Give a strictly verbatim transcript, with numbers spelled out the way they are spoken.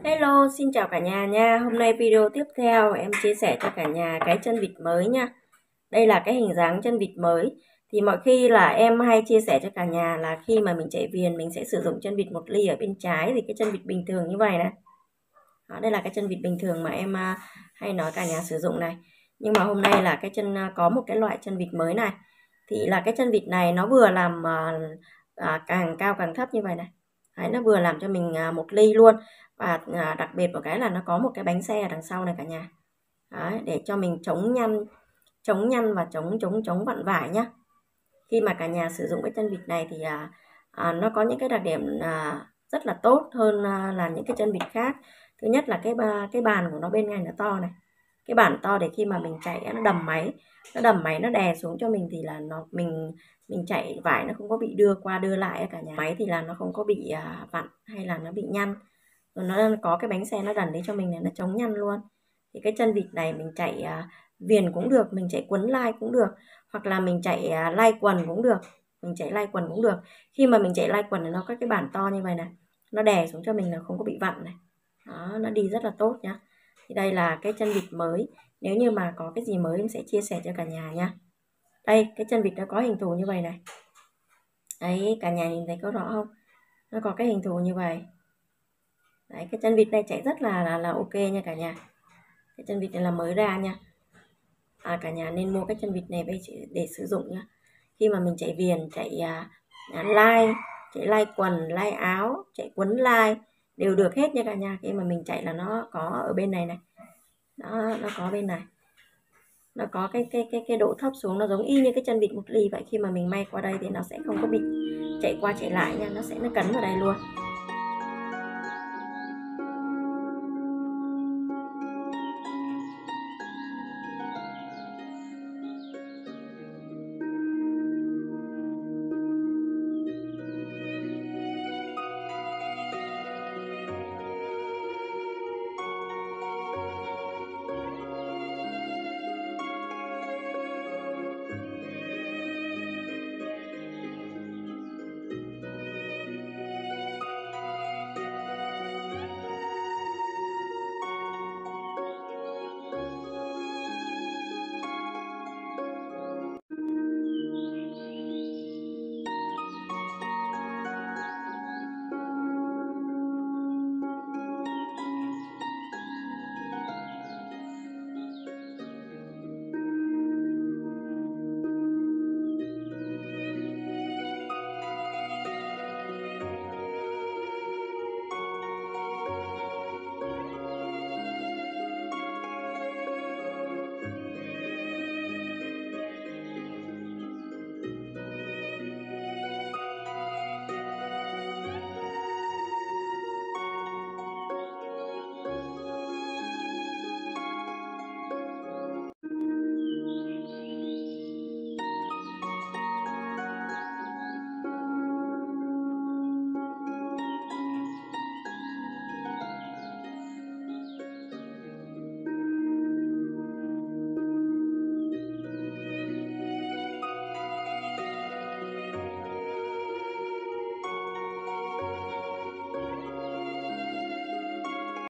Hello, xin chào cả nhà nha. Hôm nay video tiếp theo em chia sẻ cho cả nhà cái chân vịt mới nha. Đây là cái hình dáng chân vịt mới. Thì mọi khi là em hay chia sẻ cho cả nhà là khi mà mình chạy viền mình sẽ sử dụng chân vịt một ly ở bên trái, thì cái chân vịt bình thường như vậy này. Đó, đây là cái chân vịt bình thường mà em hay nói cả nhà sử dụng này. Nhưng mà hôm nay là cái chân có một cái loại chân vịt mới này. Thì là cái chân vịt này nó vừa làm à, càng cao càng thấp như vậy này. Đấy, nó vừa làm cho mình một ly luôn. Và à, đặc biệt một cái là nó có một cái bánh xe ở đằng sau này cả nhà. Đấy, để cho mình chống nhăn chống nhăn và chống chống chống vặn vải nhá. Khi mà cả nhà sử dụng cái chân vịt này thì à, à, nó có những cái đặc điểm à, rất là tốt hơn à, là những cái chân vịt khác. Thứ nhất là cái cái bàn của nó bên ngay nó to này, cái bàn to để khi mà mình chạy nó đầm máy nó đầm máy nó đè xuống cho mình thì là nó mình mình chạy vải nó không có bị đưa qua đưa lại cả nhà. Máy thì là nó không có bị à, vặn hay là nó bị nhăn. Rồi nó có cái bánh xe nó đần đấy cho mình này, nó chống nhăn luôn. Thì cái chân vịt này mình chạy à, viền cũng được, mình chạy quấn lai cũng được, hoặc là mình chạy à, lai quần cũng được, mình chạy lai quần cũng được. Khi mà mình chạy lai quần thì nó có cái bản to như vậy này, nó đè xuống cho mình là không có bị vặn này. Đó, nó đi rất là tốt nhá. Thì đây là cái chân vịt mới. Nếu như mà có cái gì mới em sẽ chia sẻ cho cả nhà nha. Đây, cái chân vịt nó có hình thù như vậy này. Đấy, cả nhà nhìn thấy có rõ không? Nó có cái hình thù như vậy. Đấy, cái chân vịt này chạy rất là là, là ok nha cả nhà. Cái chân vịt này là mới ra nha. À, cả nhà nên mua cái chân vịt này để, để sử dụng nhá. Khi mà mình chạy viền, chạy à, à, lai, chạy lai quần, lai áo, chạy quấn lai đều được hết nha cả nhà. Khi mà mình chạy là nó có ở bên này này. Đó, nó có bên này. Nó có cái cái cái cái độ thấp xuống, nó giống y như cái chân vịt một ly vậy. Khi mà mình may qua đây thì nó sẽ không có bị chạy qua chạy lại nha, nó sẽ nó cấn vào đây luôn.